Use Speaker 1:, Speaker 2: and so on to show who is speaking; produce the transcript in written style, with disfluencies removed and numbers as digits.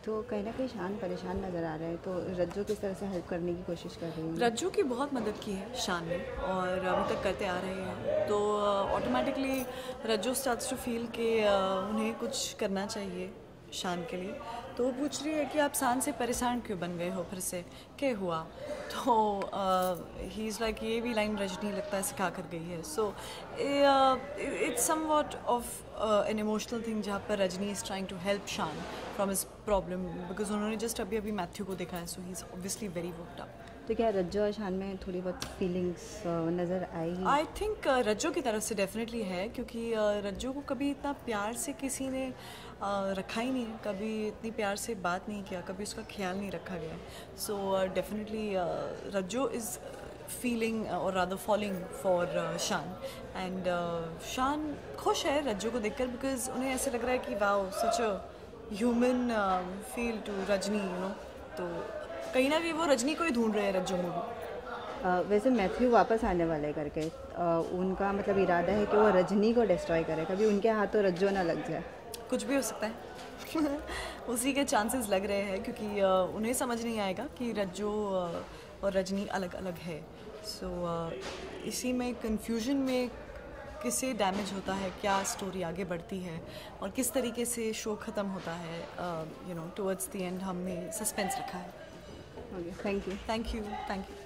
Speaker 1: तो कहीं ना कहीं शान परेशान नज़र आ रहा है, तो रज्जो किस तरह से हेल्प करने की कोशिश कर रही है?
Speaker 2: रज्जू की बहुत मदद की है शान ने और अभी तक करते आ रहे हैं, तो automatically Rajju starts to feel कि उन्हें कुछ करना चाहिए शान के लिए। तो वो पूछ रही है कि आप शान से परेशान क्यों बन गए हो, फिर से क्या हुआ? तो ही इज़ लाइक, ये भी लाइन रजनी लगता है सिखा कर गई है। So it's somewhat of an emotional thing जहाँ पर Rajni is trying to help Shaan from his problem, because उन्होंने जस्ट अभी मैथ्यू को देखा है, so he is obviously very worked up.
Speaker 1: तो क्या रज्जो और शान में थोड़ी बहुत फीलिंग्स नज़र आएगी?
Speaker 2: आई थिंक रज्जो की तरफ से डेफिनेटली है, क्योंकि रज्जो को कभी इतना प्यार से किसी ने रखा ही नहीं, कभी इतनी प्यार से बात नहीं किया, कभी उसका ख्याल नहीं रखा गया। So definitely Rajjo is feeling और rather falling for Shaan, and Shaan खुश है रज्जो को देखकर, बिकॉज उन्हें ऐसे लग रहा है कि wow, such a human feel to Rajni, you know. तो कहीं ना कहीं वो रजनी को ही ढूंढ रहे हैं रज्जो मूवी।
Speaker 1: वैसे मैथ्यू वापस आने वाले करके उनका मतलब इरादा है कि वो रजनी को डिस्ट्रॉय करे, कभी उनके हाथों रज्जो ना लग जाए।
Speaker 2: कुछ भी हो सकता है उसी के चांसेस लग रहे हैं, क्योंकि उन्हें समझ नहीं आएगा कि रज्जो और रजनी अलग अलग है। सो इसी में कन्फ्यूजन में किससे डैमेज होता है, क्या स्टोरी आगे बढ़ती है और किस तरीके से शो ख़त्म होता है, you know, towards the end हमने सस्पेंस रखा है।
Speaker 1: Okay, thank you.
Speaker 2: Thank you, thank you.